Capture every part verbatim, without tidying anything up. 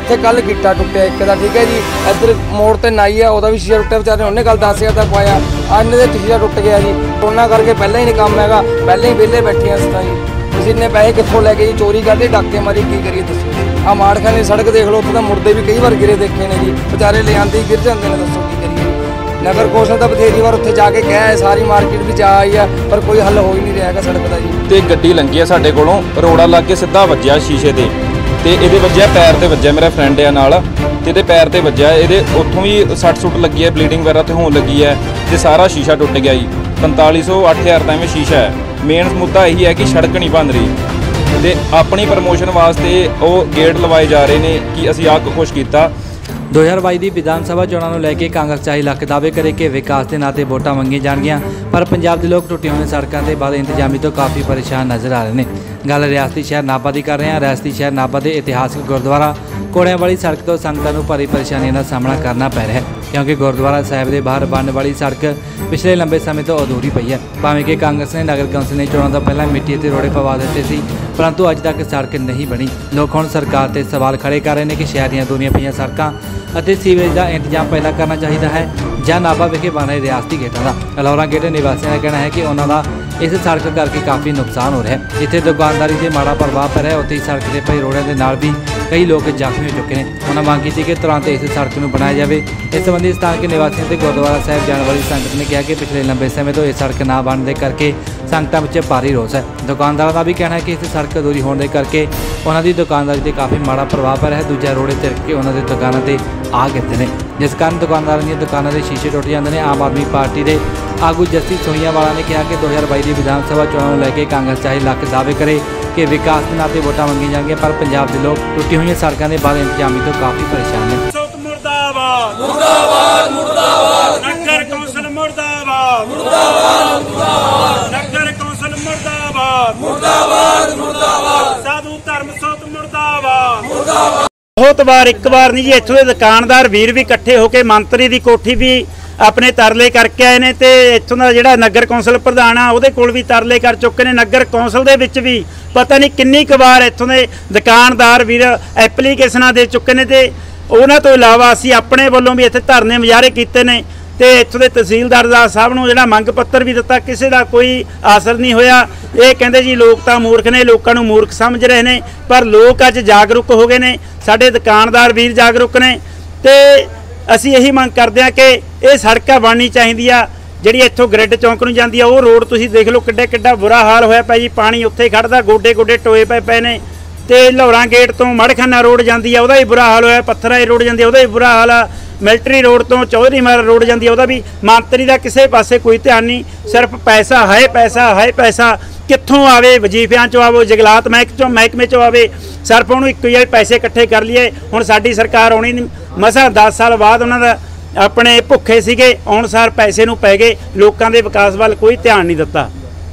ਇੱਥੇ ਕੱਲ ਗਿੱਟਾ ਟੁੱਟਿਆ ਇੱਕ ਦਾ, ਠੀਕ ਹੈ ਜੀ। ਇੱਧਰ ਮੋੜ ਤੇ ਨਾਈ ਆ, ਉਹਦਾ ਵੀ ਸ਼ੀਸ਼ਾ ਟੁੱਟਿਆ, ਵਿਚਾਰੇ ਉਹਨੇ ਕੱਲ ਦਸ ਹਜ਼ਾਰ ਦਾ ਪਾਇਆ, ਅੱਜ ਦੇ ਸ਼ੀਸ਼ਾ ਟੁੱਟ ਗਿਆ ਜੀ। ਉਹਨਾਂ ਕਰਕੇ ਪਹਿਲਾਂ ਹੀ ਨਹੀਂ ਕੰਮ ਹੈਗਾ, ਪਹਿਲਾਂ ਹੀ ਵਿਹਲੇ ਬੈਠੇ ਹਾਂ ਤਾਂ ਜੀ। ਤੁਸੀਂ ਇੰਨੇ ਪੈਸੇ ਕਿੱਥੋਂ ਲੈ ਕੇ ਜੀ ਚੋਰੀ ਕਰਦੇ, ਡਾਕੇ ਮਾਰੀ, ਕੀ ਕਰੀਏ ਦੱਸੋ। ਆ ਮਾੜਖਾਨੇ ਸੜਕ ਦੇਖ ਲਓ, ਉੱਥੇ ਤਾਂ ਮੁਰਦੇ ਵੀ ਕਈ ਵਾਰ ਗਿਰੇ ਦੇਖੇ ਨੇ ਜੀ, ਵਿਚਾਰੇ ਲਿਆਂਦੇ ਗਿਰ ਜਾਂਦੇ ਨੇ, ਦੱਸੋ ਕੀ ਕਰੀਏ। नगर कौशल का बथेरी बार उत्थे जाके गया है, सारी मार्केट भी जा आई है, पर कोई हल हो ही नहीं रहा सड़क का जी। ते गड्डी लंघी है साडे कोलों, रोड़ा लग के सीधा वज्जिया शीशे ते ते इहदे वज्जिया पैर ते वज्जिया, मेरा फ्रेंड है नाल ते इहदे पैर ते वज्जिया, इहदे उत्थों भी सट सुट लगी है, ब्लीडिंग वगैरह ते होण लगी है ते सारा शीशा टुट गया जी। पैंताली सौ अठ हज़ार का इवें शीशा है। मेन मुद्दा यही है कि सड़क नहीं बन रही ते अपनी प्रमोशन वास्ते वो गेट लवाए जा रहे हैं कि असीं आ कुछ कीता। दो हज़ार बाई की विधान सभा चोणों को लैके कांग्रेस चाहे लख दावे करे कि विकास के नाते वोटां मंगी जाणगियां, पर पंजाब के लोग टुटियां हुई सड़कों के बाद इंतजामी तो काफ़ी परेशान नज़र आ रहे हैं। गल रियासती शहर नाभा की कर रहे हैं। रियासती शहर नाभा के इतिहासक गुरुद्वारा घोड़ियां वाली सड़क तो संगतां नूं भारी परेशानियों का सामना करना पै रहा है, क्योंकि गुरुद्वारा साहिब के बाहर बनने वाली सड़क पिछले लंबे समय तो अधूरी पई है। भावें कि कांग्रेस ने नगर कौंसल ने चोणों तो पहले मिट्टी के रोड़े पवा दिते सी, परंतु अज तक सड़क नहीं बनी। लोग हुण सरकार ते सवाल खड़े कर रहे हैं कि शहर दीआं दूरियां पईआं सड़कां ਅਤੇ सीवेज का इंतजाम पहला करना चाहिए है ਜਾਂ नाभा विखे बन रहे रियासती गेटों का। अलौरा गेट निवासियों का कहना है कि उन्होंने इस सड़क करके काफ़ी नुकसान हो रहा है। जिथे दुकानदारी से माड़ा प्रभाव पै रहा है, उत्थे ही सड़क के पए रोड़ों के नाल भी कई लोग जख्मी हो चुके हैं। उन्होंने मांग की कि तुरंत इस सड़क को बनाया जाए। इस संबंधी स्थान के निवासियों से गुरुद्वारा साहिब जाने वाली संगत ने कहा कि पिछले लंबे समय तो इस सड़क ना बनने करके संगतां विच भारी रोस है। दुकानदारों का भी कहना है कि इस सड़क अधूरी होने करके उन्होंने दुकानदारी से काफ़ी माड़ा प्रभाव पै रहा है। दूजा रोड़े तिरक के उन्होंने दुकानों से आ गिरते हैं, जिस कारण दुकानदारों दी दुकानों के शीशे टुट जाते हैं। आम आदमी पार्टी के आगू जस्टिस सोहियावाला ने कहा कि दो हज़ार बाई की विधान सभा चोणों को लैके कांग्रेस चाहे लख दावे करे कि विकास के नाते वोटां मंगी जाएंगे, पर पंजाब के लोग टुटी हुई सड़कों के बाद इंतजामी तो काफ़ी परेशान हैं। मुर्दाबाद मुर्दाबाद मुर्दाबाद नगर कौंसल मुर्दाबाद मुर्दाबाद मुर्दाबाद नगर कौंसल मुर्दाबाद मुर्दाबाद मुर्दाबाद साधु धर्म सौत मुर्दाबाद मुर्दाबाद। बहुत बार एक बार नहीं जी, इत्थों के दुकानदार वीर भी इकट्ठे होकर मंत्री की कोठी भी अपने तरले करके आए ने ते इत्थों का जिहड़ा नगर कौंसल प्रधान आ उहदे कोल भी तरले कर चुके ने। नगर कौंसल दे विच भी पता नहीं किन्नी क बार इत्थों के दुकानदार वीर एप्लीकेशनां दे चुके ने ते उन्हां तो इलावा असीं अपने वल्लों भी इत्थे धरने मुजाहरे कीते ने ते इत्थों के तहसीलदार साहब नूं जिहड़ा मंग पत्तर भी दिता, किसी का कोई असर नहीं होया। ये कहंदे जी लोग तां मूर्ख ने, लोकां नूं मूर्ख समझ रहे ने, पर लोग अज जागरूक हो गए ने, साडे दुकानदार वीर जागरूक ने ते असीं यही मंग करदे हां कि ये सड़क बननी चाहिए आ। जिहड़ी इत्थों ग्रिड चौंक नूं जांदी आ वो रोड तुसीं देख लो किड्डा किड्डा बुरा हाल होया पिया जी। पानी उत्थे खड़दा, गोडे गोडे टोए पए पए ने ते लौरा गेट तो मड़खाना रोड जाती है, वह भी बुरा हाल होया। पत्थरा रोड जाती है, वह भी बुरा हाल आ। मिलटरी रोड तो चौधरी महल रोड जाती है, वह भी मंत्री का किसी पासे कोई ध्यान नहीं, सिर्फ पैसा है पैसा है पैसा। कित्थों आवे, वजीफियां चो आवे, जंगलात महक चो महकमे चो आवे, सिर्फ उन्होंने एक ही पैसे इकट्ठे कर लिए। हुण साडी सरकार आउणी नहीं, मसा दस साल बाद उन्होंने अपने भुखे सीगे, अनुसार पैसे नूं पै गए, लोगों के विकास वाल कोई ध्यान नहीं दिता।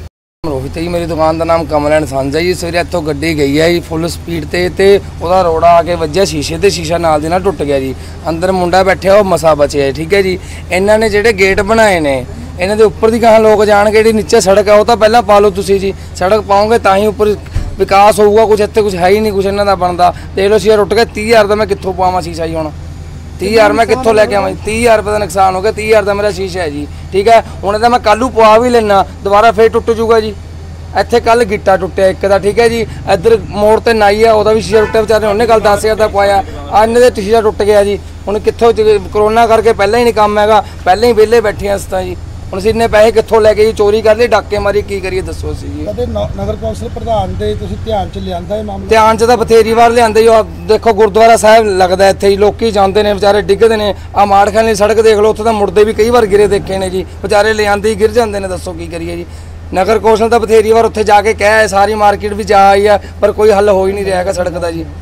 रोहित जी, मेरी दुकान का नाम कमल एंड संस है जी। सवेरे इतों गड्डी गई है जी फुल स्पीड ते ते ओहदा रोड़ा आके वज्जिया शीशे ते शीशा नाल दी नाल टुट गया जी। अंदर मुंडा बैठा वो मसा बचे, ठीक है जी। इन्हों ने जिहड़े गेट बनाए ने इन्हां दे उपर दी कहां लोग जाणगे, जिहड़ी नीचे सड़क है वो तो पहला पा लो तुसीं जी। सड़क पाओगे तां ही उपर विकास होऊगा, कुछ इत्थे कुछ है ही नहीं, कुछ इन्हां दा बनदा। देख लो शीशा टुट गया, तीह हज़ार का मैं कित्थों पावां शीशा जी। हुण तीह हज़ार मैं कित्थों लैके आवां? तीह हज़ार रुपये का नुकसान हो गया, तीह हज़ार का मेरा शीशा है जी, ठीक है। हुण तां मैं कल्लू पवा भी लेना, दोबारा फिर टुट जूगा जी। ਇੱਥੇ ਕੱਲ ਗਿੱਟਾ ਟੁੱਟਿਆ ਇੱਕ ਦਾ, ਠੀਕ ਹੈ ਜੀ। ਇੱਧਰ ਮੋੜ ਤੇ ਨਾਈ ਆ, ਉਹਦਾ ਵੀ ਸ਼ੀਸ਼ਾ ਟੁੱਟਿਆ, ਵਿਚਾਰੇ ਉਹਨੇ ਕੱਲ ਦਸ ਹਜ਼ਾਰ ਦਾ ਪਾਇਆ, ਅੱਜ ਦੇ ਸ਼ੀਸ਼ਾ ਟੁੱਟ ਗਿਆ ਜੀ। ਹੁਣ ਕਿੱਥੋਂ ਕਰੋਨਾ ਕਰਕੇ ਪਹਿਲਾਂ ਹੀ ਨਹੀਂ ਕੰਮ ਹੈਗਾ, ਪਹਿਲਾਂ ਹੀ ਵਿਹਲੇ ਬੈਠੇ ਹਾਂ ਅਸੀਂ ਤਾਂ ਜੀ। ਹੁਣ ਅਸੀਂ ਇੰਨੇ ਪੈਸੇ ਕਿੱਥੋਂ ਲੈ ਕੇ ਜੀ ਚੋਰੀ ਕਰ ਲਈ, ਡਾਕੇ ਮਾਰੀ, ਕੀ ਕਰੀਏ ਦੱਸੋ ਅਸੀਂ ਜੀ। ਕਦੇ ਨਗਰ ਕੌਂਸਲ ਪ੍ਰਧਾਨ ਦੇ ਤੁਸੀਂ ਧਿਆਨ 'ਚ ਲਿਆਂਦਾ ਇਹ ਮਾਮਲਾ? ਧਿਆਨ 'ਚ ਤਾਂ ਬਥੇਰੀ ਵਾਰ ਲਿਆਂਦੇ ਜੀ। ਦੇਖੋ ਗੁਰਦੁਆਰਾ ਸਾਹਿਬ ਲੱਗਦਾ ਇੱਥੇ ਜੀ, ਲੋਕੀ ਜਾਂਦੇ ਨੇ ਵਿਚਾਰੇ, ਡਿੱਗਦੇ ਨੇ। ਆ ਮਾੜਖਾਨੇ ਸੜਕ ਦੇਖ ਲਓ, ਉੱਥੇ ਤਾਂ ਮੁਰਦੇ ਵੀ ਕਈ ਵਾਰ ਗਿਰੇ ਦੇਖੇ ਨੇ ਜੀ, ਵਿਚਾਰੇ ਲਿਆਂਦੇ ਹੀ ਗਿਰ ਜਾਂਦੇ ਨੇ, ਦੱਸੋ ਕੀ ਕਰੀਏ ਜੀ। नगर कौशल का बथेरी बार उत्थे जाके गया है, सारी मार्केट भी जा आई है, पर कोई हल हो ही नहीं रहा सड़क का जी।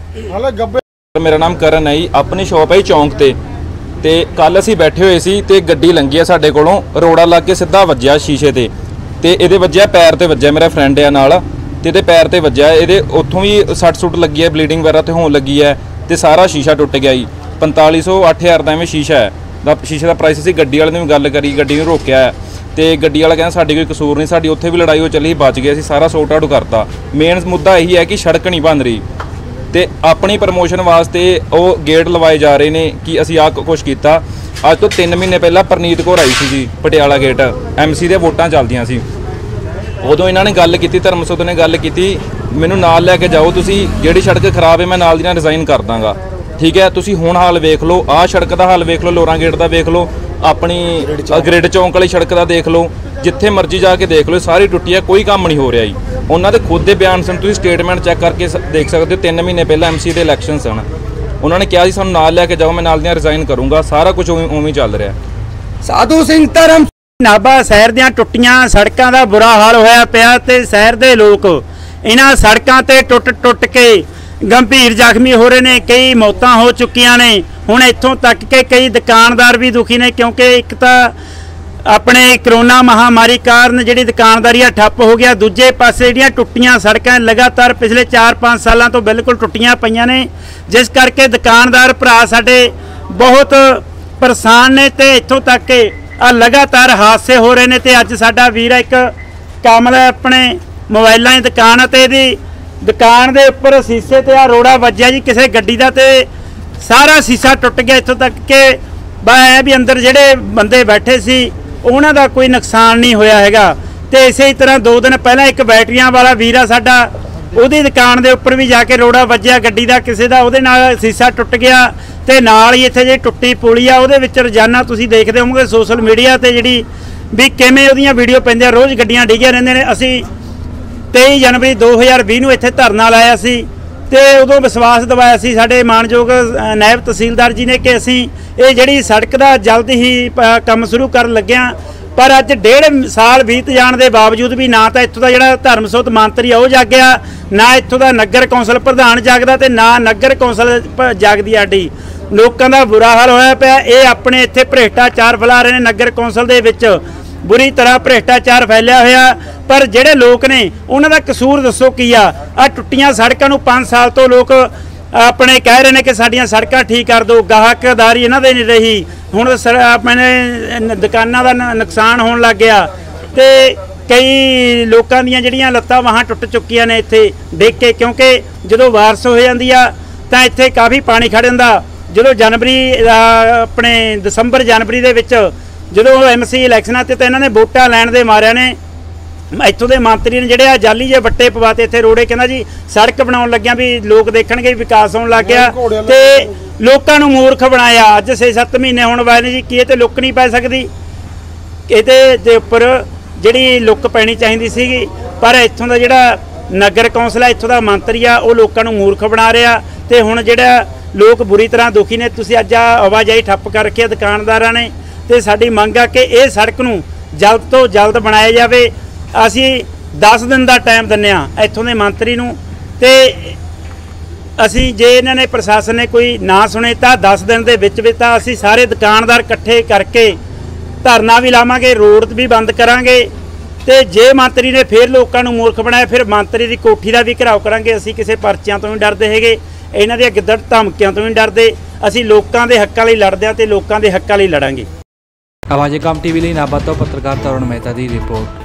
मेरा नाम करण है जी, अपनी शॉप है चौंक ते ते कल असीं बैठे हुए सी ते गड्डी लंघी है साडे कोलों, रोड़ा लग के सीधा वज्जिया शीशे ते ते इहदे वज्जिया पैर ते वज्जिया, मेरा फ्रेंड है नाल ते इहदे पैर ते वज्जिया, इहदे उत्थों भी सट सुट लगी है, ब्लीडिंग वगैरह ते होण लगी है ते सारा शीशा टुट गया जी। पैंताली सौ अठ हज़ार का इवें शीशा है। शीशे का प्राइस असीं गड्डी वाले ने भी गल करी, गड्डी नूं रोकिया है तो गड्डी वाला कहना साड़ी कोई कसूर नहीं, साड़ी उत्थे भी लड़ाई हो चली, बच गए, असीं सारा सोर्ट आउट करता। मेन मुद्दा यही है कि सड़क नहीं बन रही ਤੇ ਆਪਣੀ ਪ੍ਰਮੋਸ਼ਨ ਵਾਸਤੇ ਉਹ ਗੇਟ ਲਵਾਏ ਜਾ ਰਹੇ ਨੇ ਕਿ ਅਸੀਂ ਆਹ ਕੁਛ ਕੀਤਾ। ਅੱਜ ਤੋਂ ਤਿੰਨ ਮਹੀਨੇ ਪਹਿਲਾਂ ਪ੍ਰਨੀਤ ਕੌਰ ਆਈ ਸੀ ਜੀ ਪਟਿਆਲਾ ਗੇਟ, ਐਮਸੀ ਦੇ ਵੋਟਾਂ ਚੱਲਦੀਆਂ ਸੀ। ਉਦੋਂ ਇਹਨਾਂ ਨੇ ਗੱਲ ਕੀਤੀ, ਧਰਮਸੋਤ ਨੇ ਗੱਲ ਕੀਤੀ, ਮੈਨੂੰ ਨਾਲ ਲੈ ਕੇ ਜਾਓ ਤੁਸੀਂ, ਜਿਹੜੀ ਸੜਕ ਖਰਾਬ ਹੈ ਮੈਂ ਨਾਲ ਦੀ ਨਾਲ ਰਿਜ਼ਾਈਨ ਕਰ ਦਾਂਗਾ। ਠੀਕ ਹੈ, ਤੁਸੀਂ ਹੁਣ ਹਾਲ ਵੇਖ ਲਓ, ਆਹ ਸੜਕ ਦਾ ਹਾਲ ਵੇਖ ਲਓ, ਲੋਰਾਂ ਗੇਟ ਦਾ ਵੇਖ ਲਓ, ਆਪਣੀ ਗ੍ਰਿਡ ਚੌਂਕ ਵਾਲੀ ਸੜਕ ਦਾ ਦੇਖ ਲਓ, ਜਿੱਥੇ ਮਰਜ਼ੀ ਜਾ ਕੇ ਦੇਖ ਲਓ, ਸਾਰੀ ਟੁੱਟੀ ਹੈ, ਕੋਈ ਕੰਮ ਨਹੀਂ ਹੋ ਰਿਹਾ ਜੀ। ਉਹਨਾਂ ਦੇ ਖੁਦ ਦੇ ਬਿਆਨ ਸਨ, ਤੁਸੀਂ ਸਟੇਟਮੈਂਟ ਚੈੱਕ ਕਰਕੇ ਦੇਖ ਸਕਦੇ ਹੋ। ਤਿੰਨ ਮਹੀਨੇ ਪਹਿਲਾਂ ਐਮਸੀ ਦੇ ਇਲੈਕਸ਼ਨ ਸਨ, ਉਹਨਾਂ ਨੇ ਕਿਹਾ ਸੀ ਸਾਨੂੰ ਨਾਲ ਲੈ ਕੇ ਜਾਓ, ਮੈਂ ਨਾਲ ਦੀਆਂ ਰਿਜ਼ਾਈਨ ਕਰੂੰਗਾ। ਸਾਰਾ ਕੁਝ ਉਵੇਂ ਉਵੇਂ ਚੱਲ ਰਿਹਾ। ਸਾਧੂ ਸਿੰਘ ਧਰਮ ਨਾਭਾ ਸ਼ਹਿਰ ਦੀਆਂ ਟੁੱਟੀਆਂ ਸੜਕਾਂ ਦਾ ਬੁਰਾ ਹਾਲ ਹੋਇਆ ਪਿਆ ਤੇ ਸ਼ਹਿਰ ਦੇ ਲੋਕ ਇਹਨਾਂ ਸੜਕਾਂ ਤੇ ਟੁੱਟ ਟੁੱਟ ਕੇ ਗੰਭੀਰ ਜ਼ਖਮੀ ਹੋ ਰਹੇ ਨੇ। ਕਈ ਮੌਤਾਂ ਹੋ ਚੁੱਕੀਆਂ ਨੇ। ਹੁਣ ਇੱਥੋਂ ਤੱਕ ਕਿ ਕਈ ਦੁਕਾਨਦਾਰ ਵੀ ਦੁਖੀ ਨੇ, ਕਿਉਂਕਿ ਇੱਕ ਤਾਂ ਆਪਣੇ ਕਰੋਨਾ ਮਹਾਮਾਰੀ ਕਾਰਨ ਜਿਹੜੀ ਦੁਕਾਨਦਾਰੀ ਆ ਠੱਪ ਹੋ ਗਿਆ, ਦੂਜੇ ਪਾਸੇ ਜਿਹੜੀਆਂ ਟੁੱਟੀਆਂ ਸੜਕਾਂ ਲਗਾਤਾਰ ਪਿਛਲੇ ਚਾਰ ਪੰਜ ਸਾਲਾਂ ਤੋਂ ਬਿਲਕੁਲ ਟੁੱਟੀਆਂ ਪਈਆਂ ਨੇ, ਜਿਸ ਕਰਕੇ ਦੁਕਾਨਦਾਰ ਭਰਾ ਸਾਡੇ ਬਹੁਤ ਪਰੇਸ਼ਾਨ ਨੇ ਤੇ ਇੱਥੋਂ ਤੱਕ ਕਿ ਆ ਲਗਾਤਾਰ ਹਾਦਸੇ ਹੋ ਰਹੇ ਨੇ। ਤੇ ਅੱਜ ਸਾਡਾ ਵੀਰ ਇੱਕ ਕਮਲ ਆਪਣੇ ਮੋਬਾਈਲਾਂ ਦੀ ਦੁਕਾਨ ਹੈ ਤੇ ਇਹਦੀ ਦੁਕਾਨ ਦੇ ਉੱਪਰ ਸ਼ੀਸ਼ੇ ਤੇ ਆ ਰੋੜਾ ਵੱਜਿਆ ਜੀ ਕਿਸੇ ਗੱਡੀ ਦਾ ਤੇ ਸਾਰਾ ਸ਼ੀਸ਼ਾ ਟੁੱਟ ਗਿਆ। ਇੱਥੋਂ ਤੱਕ ਕਿ ਬਾ ਇਹ ਵੀ ਅੰਦਰ ਜਿਹੜੇ ਬੰਦੇ ਬੈਠੇ ਸੀ ਉਹਨਾਂ ਦਾ ਕੋਈ ਨੁਕਸਾਨ ਨਹੀਂ ਹੋਇਆ ਹੈਗਾ। ਤੇ ਇਸੇ ਤਰ੍ਹਾਂ ਦੋ ਦਿਨ ਪਹਿਲਾਂ ਇੱਕ ਬੈਟਰੀਆਂ ਵਾਲਾ ਵੀਰ ਆ ਸਾਡਾ, ਉਹਦੀ ਦੁਕਾਨ ਦੇ ਉੱਪਰ ਵੀ ਜਾ ਕੇ ਰੋੜਾ ਵੱਜਿਆ ਗੱਡੀ ਦਾ ਕਿਸੇ ਦਾ, ਉਹਦੇ ਨਾਲ ਸ਼ੀਸ਼ਾ ਟੁੱਟ ਗਿਆ। ਤੇ ਨਾਲ ਹੀ ਇੱਥੇ ਜਿਹੜੀ ਟੁੱਟੀ ਪੁਲੀ ਆ ਉਹਦੇ ਵਿੱਚ ਰੋਜ਼ਾਨਾ ਤੁਸੀਂ ਦੇਖਦੇ ਹੋਵੋਗੇ ਸੋਸ਼ਲ ਮੀਡੀਆ ਤੇ ਜਿਹੜੀ ਵੀ ਕਿਵੇਂ ਉਹਦੀਆਂ ਵੀਡੀਓ ਪੈਂਦੀਆਂ, ਰੋਜ਼ ਗੱਡੀਆਂ ਡਿੱਗੀਆਂ ਰਹਿੰਦੀਆਂ ਨੇ। ਅਸੀਂ ਤੇਈ ਜਨਵਰੀ ਦੋ ਹਜ਼ਾਰ ਵੀਹ ਨੂੰ ਇੱਥੇ ਧਰਨਾ ਲਾਇਆ ਸੀ ਤੇ ਉਦੋਂ ਵਿਸ਼ਵਾਸ ਦਿਵਾਇਆ ਸੀ ਸਾਡੇ ਮਾਨਯੋਗ ਨਾਇਬ ਤਹਿਸੀਲਦਾਰ ਜੀ ਨੇ ਕਿ ਅਸੀਂ ਇਹ ਜਿਹੜੀ ਸੜਕ ਦਾ ਜਲਦ ਹੀ ਕੰਮ ਸ਼ੁਰੂ ਕਰਨ ਲੱਗਿਆ। ਪਰ ਅੱਜ ਡੇਢ ਸਾਲ ਬੀਤ ਜਾਣ ਦੇ ਬਾਵਜੂਦ ਵੀ ਨਾ ਤਾਂ ਇੱਥੋਂ ਦਾ ਜਿਹੜਾ ਧਰਮਸੋਤ ਮੰਤਰੀ ਆ ਉਹ ਜਾਗਿਆ, ਨਾ ਇੱਥੋਂ ਦਾ ਨਗਰ ਕੌਂਸਲ ਪ੍ਰਧਾਨ ਜਾਗਦਾ ਤੇ ਨਾ ਨਗਰ ਕੌਂਸਲ ਜਾਗਦੀ। ਆਡੀ ਲੋਕਾਂ ਦਾ ਬੁਰਾ ਹਾਲ ਹੋਇਆ ਪਿਆ। ਇਹ ਆਪਣੇ ਇੱਥੇ ਭ੍ਰਿਸ਼ਟਾਚਾਰ ਫੈਲਾ ਰਹੇ ਨੇ, ਨਗਰ ਕੌਂਸਲ ਦੇ ਵਿੱਚ ਬੁਰੀ ਤਰ੍ਹਾਂ ਭ੍ਰਿਸ਼ਟਾਚਾਰ ਫੈਲਿਆ ਹੋਇਆ। ਪਰ ਜਿਹੜੇ ਲੋਕ ਨੇ ਉਹਨਾਂ ਦਾ ਕਸੂਰ ਦੱਸੋ ਕੀ ਆ? ਆ ਟੁੱਟੀਆਂ ਸੜਕਾਂ ਨੂੰ ਪੰਜ ਸਾਲ ਤੋਂ ਲੋਕ ਆਪਣੇ ਕਹਿ ਰਹੇ ਨੇ ਕਿ ਸਾਡੀਆਂ ਸੜਕਾਂ ਠੀਕ ਕਰ ਦਿਓ, ਗਾਹਕਦਾਰੀ ਇਹਨਾਂ ਦੇ ਨਹੀਂ ਰਹੀ। ਹੁਣ ਆਪਣੇ ਦੁਕਾਨਾਂ ਦਾ ਨੁਕਸਾਨ ਹੋਣ ਲੱਗ ਗਿਆ ਤੇ ਕਈ ਲੋਕਾਂ ਦੀਆਂ ਜਿਹੜੀਆਂ ਲੱਤਾਂ ਬਾਹਾਂ ਟੁੱਟ ਚੁੱਕੀਆਂ ਨੇ ਇੱਥੇ ਦੇਖ ਕੇ, ਕਿਉਂਕਿ ਜਦੋਂ ਬਾਰਿਸ਼ ਹੋ ਜਾਂਦੀ ਆ ਤਾਂ ਇੱਥੇ ਕਾਫੀ ਪਾਣੀ ਖੜ ਜਾਂਦਾ। ਜਦੋਂ ਜਨਵਰੀ ਆਪਣੇ ਦਸੰਬਰ ਜਨਵਰੀ ਦੇ ਵਿੱਚ ਜਦੋਂ ਐਮਸੀ ਇਲੈਕਸ਼ਨਾਂ ਤੇ ਤਾਂ ਇਹਨਾਂ ਨੇ ਵੋਟਾਂ ਲੈਣ ਦੇ ਮਾਰਿਆਂ ਨੇ ਇੱਥੋਂ ਦੇ ਮੰਤਰੀ ਨੇ ਜਿਹੜੇ ਆ ਜਾਲੀ ਜੇ ਵੱਟੇ ਪਵਾਤੇ ਇੱਥੇ ਰੋੜੇ, ਕਹਿੰਦਾ ਜੀ ਸੜਕ ਬਣਾਉਣ ਲੱਗਿਆ ਵੀ ਲੋਕ ਦੇਖਣਗੇ ਵਿਕਾਸ ਹੋਣ ਲੱਗ ਗਿਆ ਤੇ ਲੋਕਾਂ ਨੂੰ ਮੂਰਖ ਬਣਾਇਆ। ਅੱਜ ਛੇ ਸੱਤ ਮਹੀਨੇ ਹੋਣ ਵਾਲੇ ਨੇ ਜੀ, ਕੀ ਇਹ ਤੇ ਲੁੱਕ ਨਹੀਂ ਪੈ ਸਕਦੀ? ਇਹਦੇ ਦੇ ਉੱਪਰ ਜਿਹੜੀ ਲੁੱਕ ਪੈਣੀ ਚਾਹੀਦੀ ਸੀਗੀ, ਪਰ ਇੱਥੋਂ ਦਾ ਜਿਹੜਾ ਨਗਰ ਕੌਂਸਲ ਆ, ਇੱਥੋਂ ਦਾ ਮੰਤਰੀ ਆ, ਉਹ ਲੋਕਾਂ ਨੂੰ ਮੂਰਖ ਬਣਾ ਰਿਹਾ। ਤੇ ਹੁਣ ਜਿਹੜਾ ਲੋਕ ਬੁਰੀ ਤਰ੍ਹਾਂ ਦੁਖੀ ਨੇ। ਤੁਸੀਂ ਅੱਜ ਆ ਆਵਾਜਾਈ ਠੱਪ ਕਰ ਰੱਖੀ ਆ ਦੁਕਾਨਦਾਰਾਂ ਨੇ ਤੇ ਸਾਡੀ ਮੰਗ ਆ ਕਿ ਇਹ ਸੜਕ ਨੂੰ ਜਲਦ ਤੋਂ ਜਲਦ ਬਣਾਇਆ ਜਾਵੇ। ਅਸੀਂ ਦਸ ਦਿਨ ਦਾ ਟਾਈਮ ਦਿੰਦੇ ਆ ਇੱਥੋਂ ਦੇ ਮੰਤਰੀ ਨੂੰ ਤੇ ਅਸੀਂ ਜੇ ਇਹਨਾਂ ਨੇ ਪ੍ਰਸ਼ਾਸਨ ਨੇ ਕੋਈ ਨਾ ਸੁਣੇ ਤਾਂ ਦਸ ਦਿਨ ਦੇ ਵਿੱਚ ਵਿੱਚ ਤਾਂ ਅਸੀਂ ਸਾਰੇ ਦੁਕਾਨਦਾਰ ਇਕੱਠੇ ਕਰਕੇ ਧਰਨਾ ਵੀ ਲਾਵਾਂਗੇ, ਰੋਡ ਵੀ ਬੰਦ ਕਰਾਂਗੇ। ਤੇ ਜੇ ਮੰਤਰੀ ਨੇ ਫਿਰ ਲੋਕਾਂ ਨੂੰ ਮੂਰਖ ਬਣਾਇਆ ਫਿਰ ਮੰਤਰੀ ਦੀ ਕੋਠੀ ਦਾ ਵੀ ਘਿਰਾਓ ਕਰਾਂਗੇ। ਅਸੀਂ ਕਿਸੇ ਪਰਚਿਆਂ ਤੋਂ ਨਹੀਂ ਡਰਦੇ ਹੈਗੇ, ਇਹਨਾਂ ਦੀਆਂ ਗਿੱਦੜ ਧਮਕੀਆਂ ਤੋਂ ਨਹੀਂ ਡਰਦੇ। ਅਸੀਂ ਲੋਕਾਂ ਦੇ ਹੱਕਾਂ ਲਈ ਲੜਦੇ ਹਾਂ ਤੇ ਲੋਕਾਂ ਦੇ ਹੱਕਾਂ ਲਈ ਲੜਾਂਗੇ। ਆਵਾਜ਼ ਕਮ ਟੀਵੀ ਲਈ ਨਾਭਾ ਤੋਂ ਪੱਤਰਕਾਰ ਤਰੁਣ ਮਹਿਤਾ ਦੀ ਰਿਪੋਰਟ।